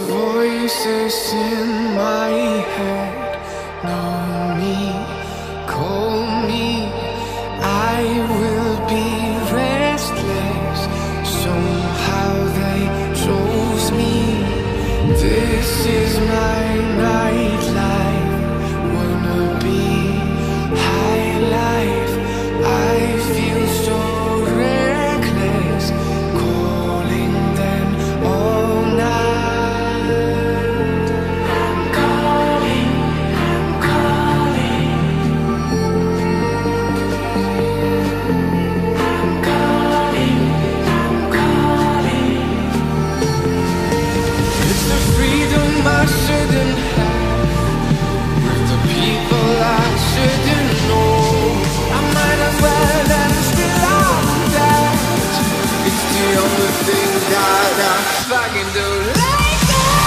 Voices in my head know me, call me. I will be restless. Somehow they chose me. This is my nightlife. Wanna be high life. I feel so reckless, calling them all night. I'm calling, I'm calling. I'm calling, I'm calling. It's the freedom I shouldn't have, with the people I shouldn't know. I might as well end still like that. It's the only thing that I fucking do like that.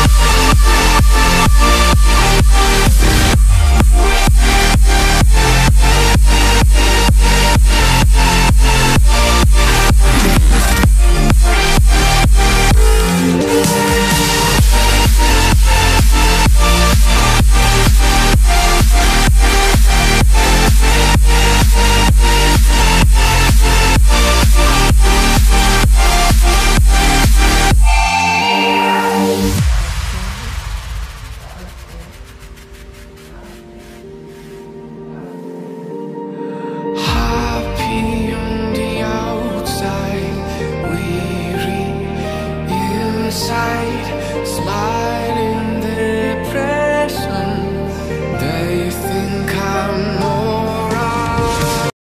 Happy on the outside, weary inside, smile.